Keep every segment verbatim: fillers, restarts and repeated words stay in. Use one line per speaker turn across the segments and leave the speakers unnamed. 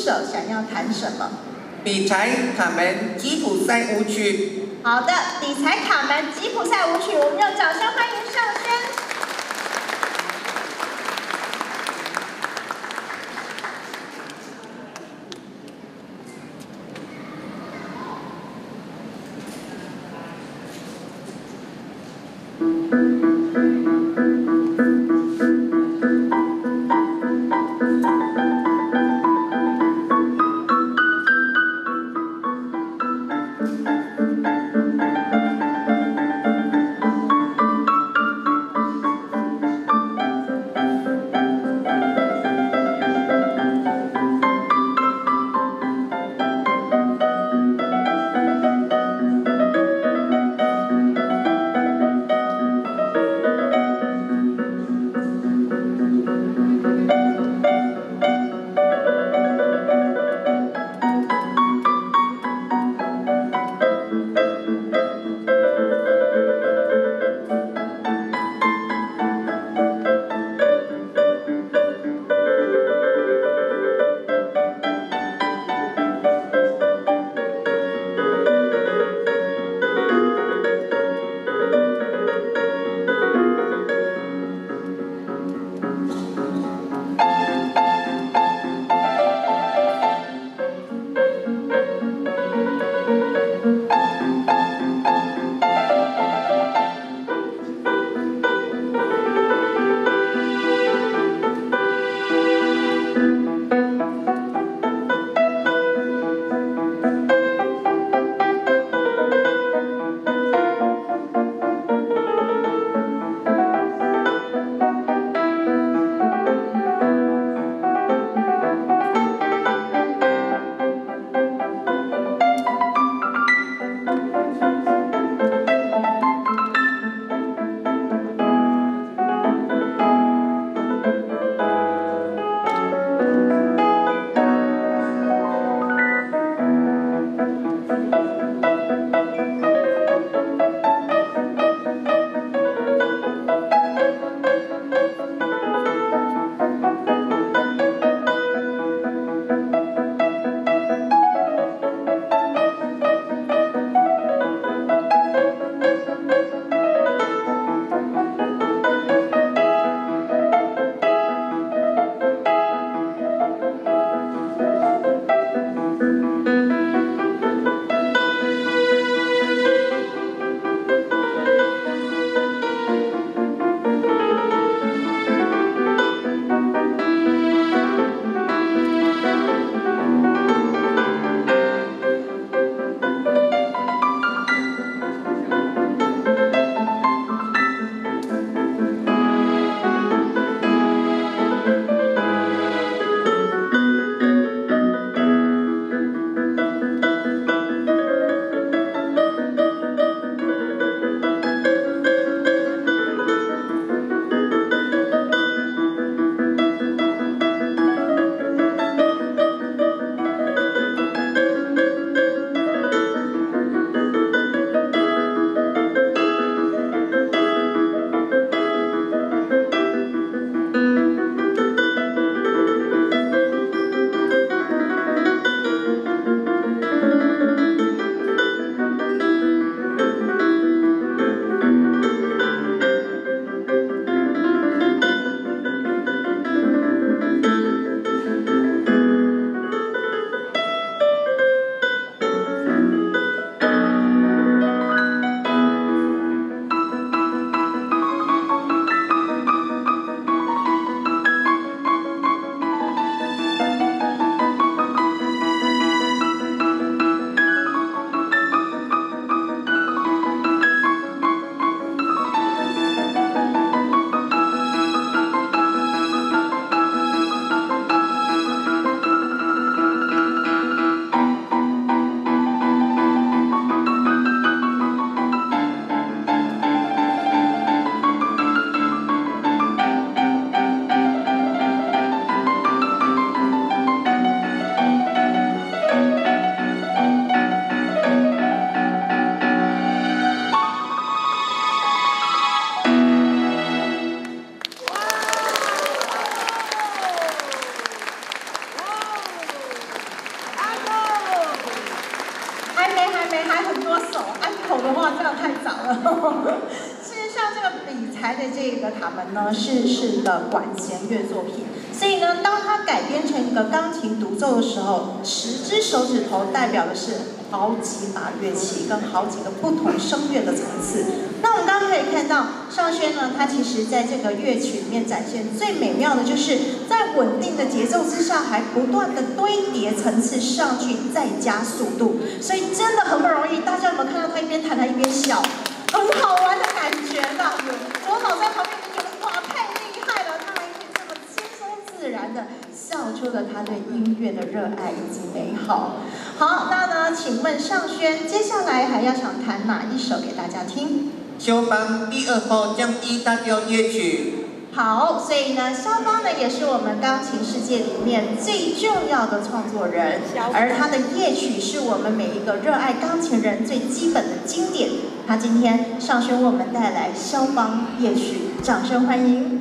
手想要弹什么？
理财卡门吉普赛舞曲。
好的，理财卡门吉普赛舞曲，我们用掌声欢迎尚轩。
我
的话，这样太早了。事实上，这个比才的这个卡门呢，是是的管弦乐作品，所以呢，当它改编成一个钢琴独奏的时候，十只手指头代表的是好几把乐器跟好几个不同声乐的层次。那我们刚刚可以看到，尚轩呢，他其实在这个乐曲里面展现最美妙的就是在稳定的节奏之下，还不断的堆叠层次上去，再加速度，所以真的很不容易。大家有没有看到他一边弹他一边笑，很好玩的感觉呢？左脑在旁边就觉得哇，太厉害了，他还可以这么轻松自然的笑出了他对音乐的热爱以及美好。好，那呢，请问尚轩，接下来还要想弹哪一首给大家听？
肖邦第二号降 E 大调乐曲。
好，所以呢，肖邦呢也是我们钢琴世界里面最重要的创作人，而他的夜曲是我们每一个热爱钢琴人最基本的经典。他今天尚轩为我们带来肖邦夜曲，掌声欢迎。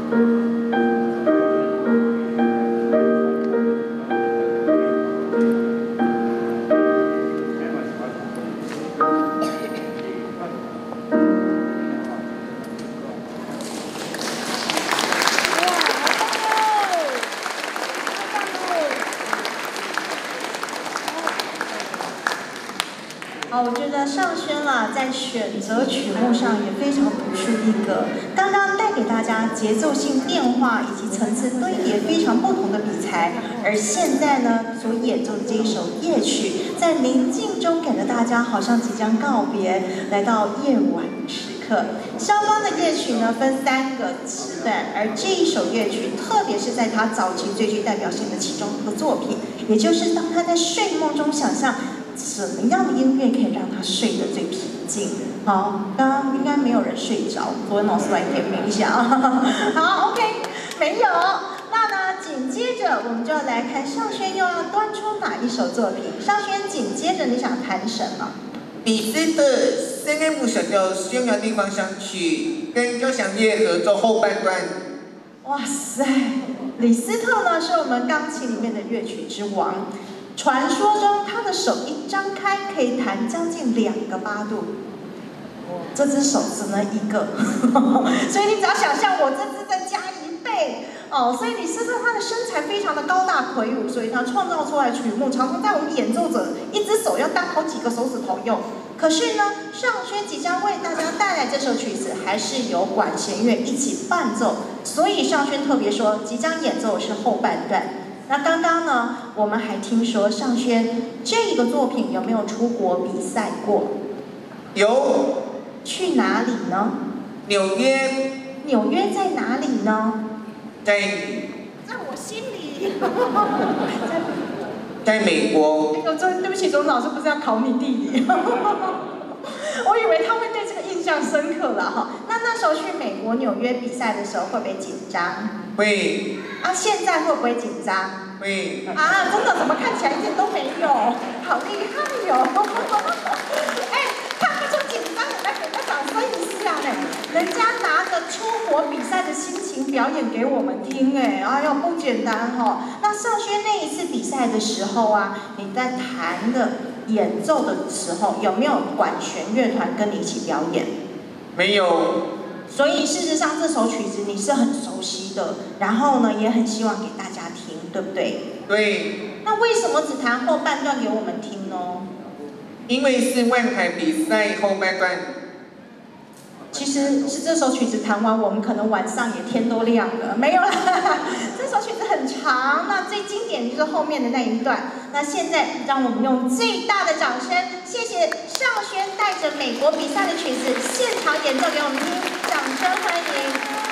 好，我觉得尚轩啦，在选择曲目上也非常独树一格。刚刚带给大家节奏性变化以及层次堆叠非常不同的比才，而现在呢，所演奏的这一首夜曲，在宁静中给了大家好像即将告别，来到夜晚时刻。肖邦的夜曲呢分三个时段，而这一首夜曲，特别是在他早期最具代表性的其中一个作品，也就是当他在睡梦中想象。什么样的音乐可以让他睡得最平静？好，刚刚应该没有人睡着，昨天老师来点名一下啊。好 ，OK， 没有。那呢，紧接着我们就要来看尚轩又要端出哪一首作品？尚轩，紧接着你想弹什么？
李斯特《圣爱慕小调匈牙利芳香曲》跟交响乐合奏后半段。
哇塞，李斯特呢是我们钢琴里面的乐曲之王。传说中，他的手一张开，可以弹将近两个八度。这只手只能一个，所以你只要想象我这只再加一倍哦。所以李斯特他的身材非常的高大魁梧，所以他创造出来的曲目常常在我们演奏者一只手要当好几个手指头用。可是呢，尚轩即将为大家带来这首曲子，还是由管弦乐一起伴奏，所以尚轩特别说，即将演奏的是后半段。那刚刚呢，我们还听说尚轩这个作品有没有出国比赛过？
有。
去哪里呢？
纽约。
纽约在哪里呢？
在。
在我心里。
在。在美国。
哎呦，对不起，总老师不是要考你弟弟。我以为他会对这个印象深刻了哈。那那时候去美国纽约比赛的时候，会不会紧张？
会。啊，
现在会不会紧张？
会。
啊，真的，怎么看起来一点都没有？好厉害哟！哎，看不出紧张，也来给他掌声一下呢。人家拿着出国比赛的心情表演给我们听，哎，哎呦，不简单哈、哦。那尚轩那一次比赛的时候啊，你在弹的演奏的时候，有没有管弦乐团跟你一起表演？
没有。
所以事实上这首曲子你是很熟悉的，然后呢也很希望给大家听，对不对？
对。
那为什么只弹后半段给我们听呢？
因为是万凯比赛后半段。
其实是这首曲子弹完，我们可能晚上也天都亮了，没有啦。这首曲子很长，那最经典就是后面的那一段。那现在让我们用最大的掌声，谢谢尚轩带着美国比赛的曲子现场演奏给我们听，掌声欢迎。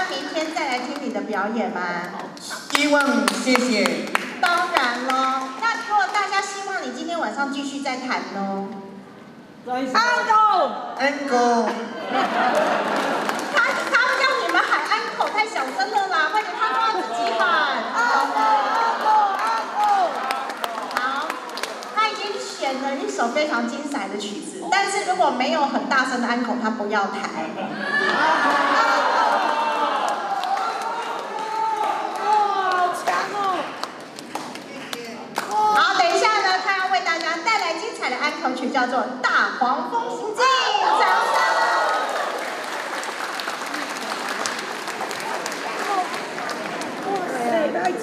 明天再来听你的表演吗？
希望，谢谢。
当然了，那如果大家希望你今天晚上继续再弹呢
？Uncle，Uncle。
他他要你们喊 Uncle 太小声了啦，快点，他都要自己喊。Uncle，Uncle，Uncle。好，他已经选了一首非常精彩的曲子，但是如果没有很大声的 Uncle， 他不要弹。安口曲叫做《大黄蜂行进》，掌声！哇塞，太强！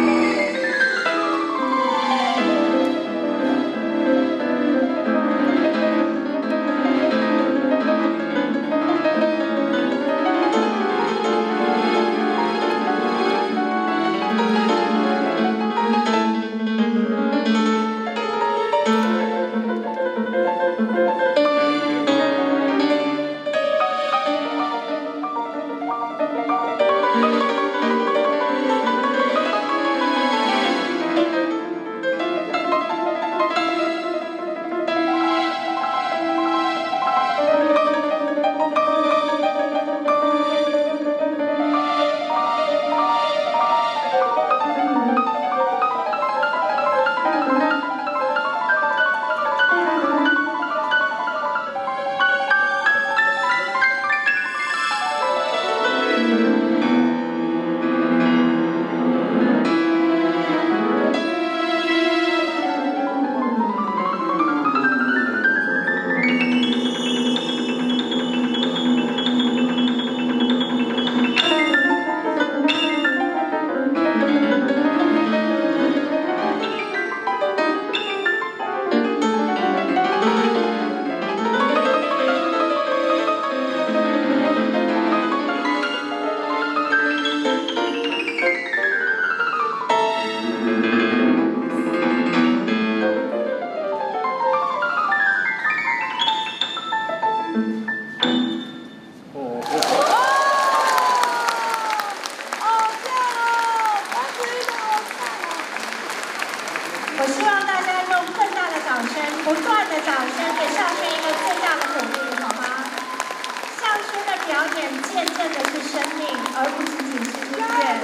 我希望大家用更大的掌声，不断的掌声，给尚轩一个最大的鼓励，好吗？尚轩的表演见证的是生命，而不仅仅是音乐。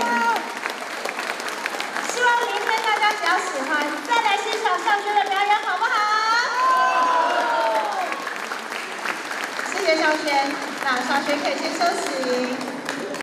希望明天大家只要喜欢，再来欣赏尚轩的表演，好不好？谢谢尚轩，那尚轩可以先休息。